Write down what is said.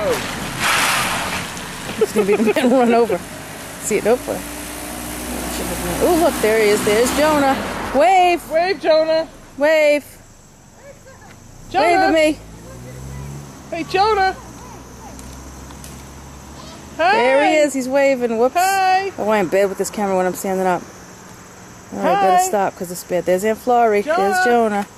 It's going to be the man run over. See it? Nope. Oh, look, there he is. There's Jonah. Wave. Wave, Jonah. Wave. Jonah. Wave at me. Hey, Jonah. Hi. There he is. He's waving. Whoops. Hi. I went in bed with this camera when I'm standing up. All right, Hi. better stop because it's bad. There's Aunt Flory. Jonah. There's Jonah.